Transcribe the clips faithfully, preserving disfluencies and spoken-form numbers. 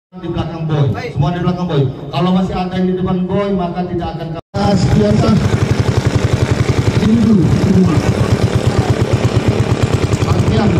di belakang boy, semua di belakang boy. Kalau masih ada yang di depan boy, maka tidak akan kelas biasa. Ini dulu, ini dulu. Latihan.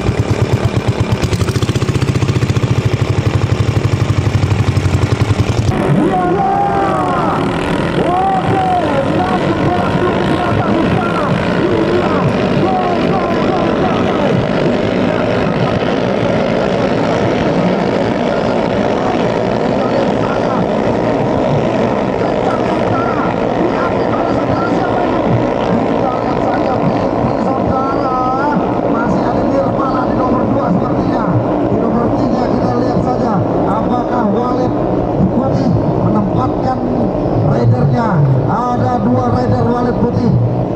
Ada dua rider Walid Putih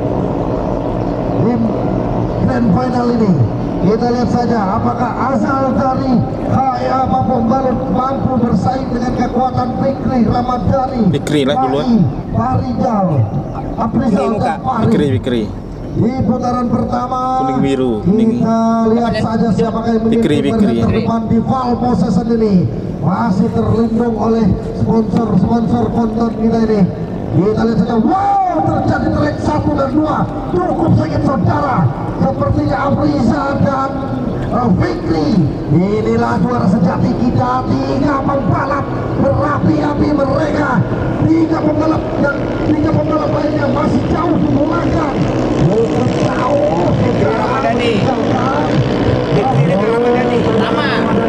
di grand final ini. Kita lihat saja apakah asal dari H I A mampu, mampu bersaing dengan kekuatan Fikri Ramadhani, Fikri lah duluan, Farijal, Aprizal dan Fahri. Fikri, Fikri. Di putaran pertama kuning biru. Kita lihat saja siapakah yang menjadi terdepan di Val Possession ini. Masih terlindung oleh sponsor-sponsor konten kita ini. Kita lihat saja, wow, terjadi trek satu dan dua, cukup sakit saudara. Sepertinya Afriza dan uh, Fikri. Inilah juara sejati kita. Tiga pembalap berapi-api mereka. Tiga pembalap dan tiga pembalap lainnya masih jauh di belakang. Cukup jauh. Fikri Ramadhani. Fikri Ramadhani pertama.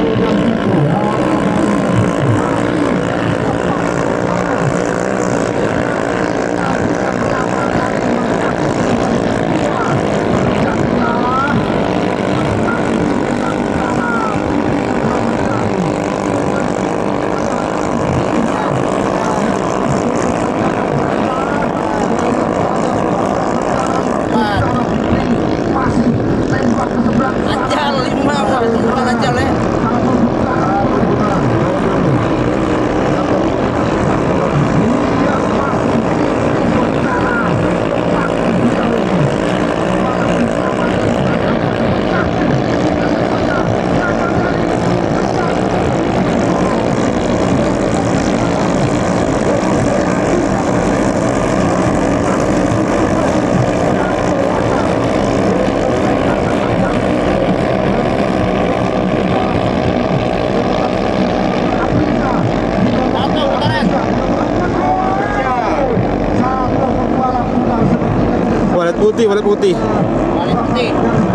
Walid putih, walid putih. Walid putih.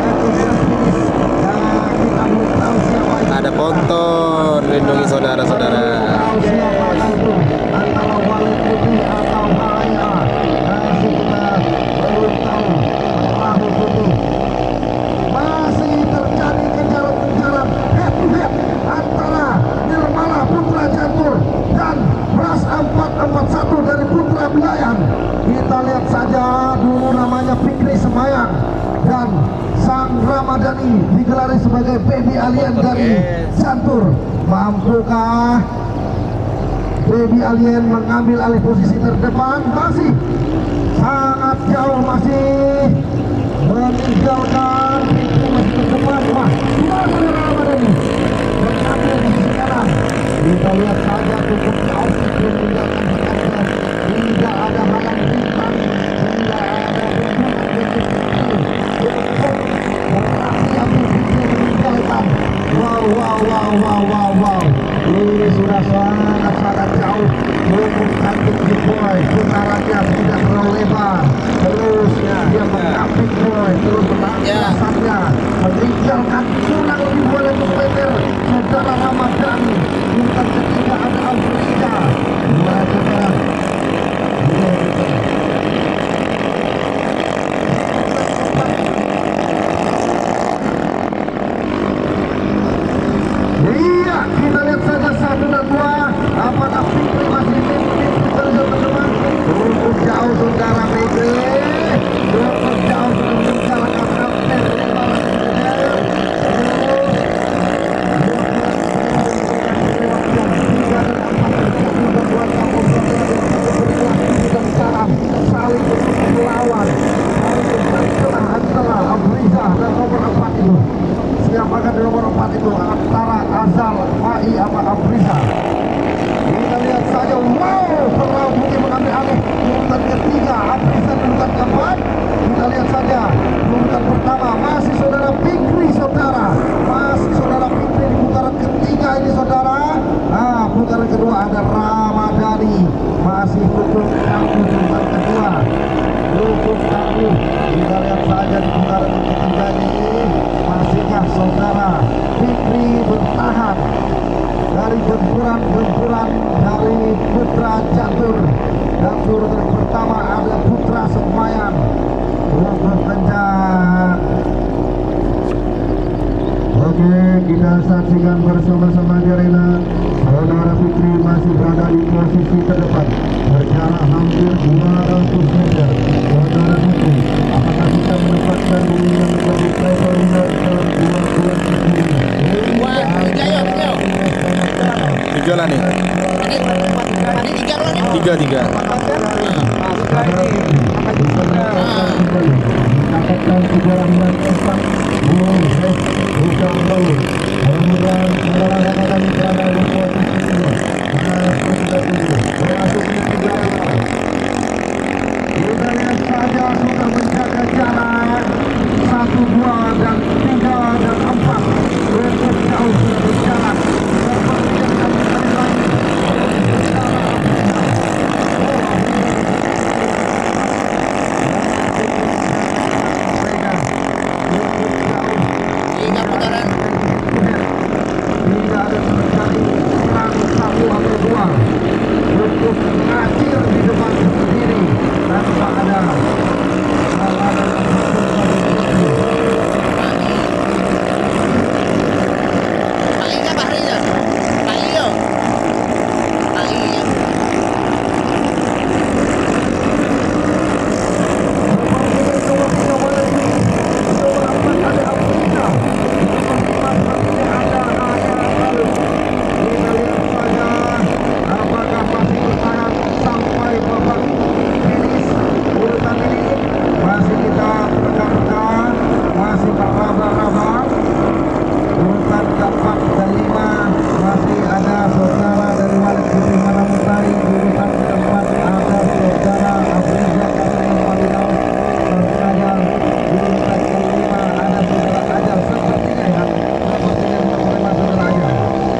Ada ponton, lindungi saudara-saudara. Masih terjadi kejaran-kejaran head to head antara Nirmala Putra Jantur dan Pras empat empat satu dari Putra Belayan. Kita lihat saja dulu namanya Fikri Semayang dan Sang Ramadhani digelari sebagai baby alien dari Jantur. Mampukah baby alien mengambil alih posisi terdepan? Masih sangat jauh, masih meninggalkan Fikri masih terdepan. Wah, Sang Ramadhani mengambil posisi kanan. Kita lihat saja cukup jauh Fikri meninggalkan sekarang. Tidak ada halang bintang, tidak ada bentuk. Wow, wow, wow, wow, wow, wow. Ini sudah sangat-sangat jauh. Cukup cantik si boy. Putarannya tidak terlalu lebar. Terus dia mengamping boy. Terus menarik rasanya. Meninggalkan kurang lebih dua ratus meter. Saudara Ramadhani. Bukan ketiga ada Afriza. Dua saudara. Iya, kita lihat saja satu dan dua. Apakah Fikri masih memimpin teman-teman? Cukup jauh saudara Fikri. Cukup jauh meninggalkan hampir lima ratus meter. Uh, kita lihat saja di putaran ketiga ini masihkah saudara Fikri bertahan dari benturan-benturan dari Putra Catur. Dan urutan pertama ada Putra Sembayan untuk kencang. Oke, kita saksikan bersama-sama di arena. Saudara Fikri masih berada di posisi terdepan, berjarak hampir dua ratus meter. Saudara Fikri, apakah bisa mendapatkan diri yang menjadi travel winner ke dua puluh ini? Wah, tiga yuk, tiga yuk. Tiga lah nih. Ini, ini tiga loh nih. Tiga tiga. Dapatkan sebuah yang cepat. Bukan baru. Mudah-mudahan saudara Ramadan berada di posisi kedua. Masuk sudah tunggu. Masuk di tiga orang. Kita lihat saja sudah menjaga jarak satu, dua, dan tiga, dan empat. Untuk jauh sudah berjalan. Dapat menjaga sekali lagi. Tiga putaran. Tidak ada terjadi perang satu atau dua untuk mengakhir di depan sendiri tanpa ada halangan apapun. Kali nggak Bahri ya? Kali yuk. Kali ya. Apakah masih bertahan sampai babak finish urutan ini? Masih kita rekan-rekan, masih berraba-raba. Urutan keempat dan lima masih ada saudara dari Walid Putri Manamutari. Urutan keempat ada saudara Afriza Kasih Madinah Terkajal. Urutan kelima ada saudara Ajar sepertinya ya. Sepertinya menerima saudara Ajar.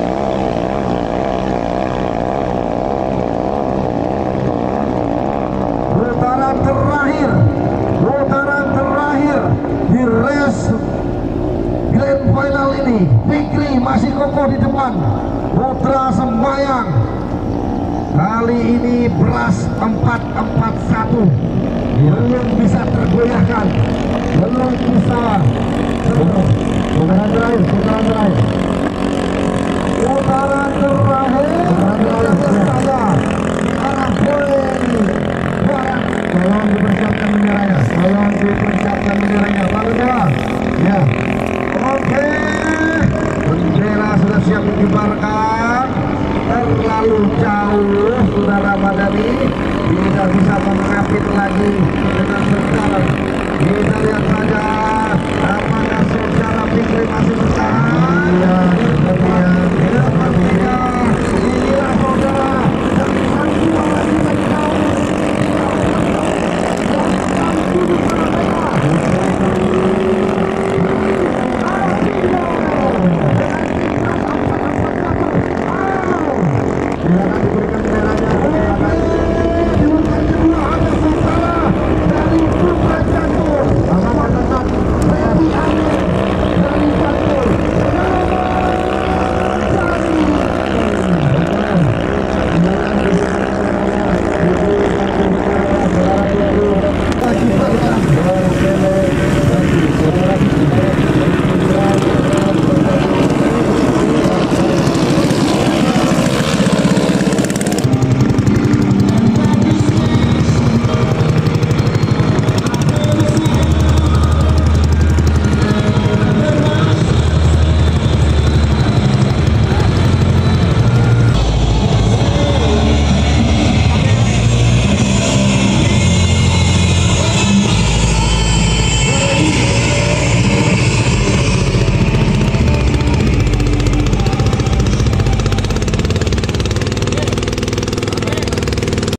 Putaran terakhir, putaran terakhir di race grand final ini. Fikri masih kokoh di depan. Putra Sembayang kali ini beras empat empat satu, belum bisa tergoyahkan, belum bisa. Putaran terakhir, putaran terakhir, putaran terakhir, putaran terakhir saja. Arah poin barat. Tolong dipersiapkan benderanya, tolong dipersiapkan benderanya. Pak Bendera, ya. Oke, bendera sudah siap dikibarkan. Terlalu jauh, saudara Madani, tidak bisa mengapit lagi dengan sekarang. Kita lihat saja apa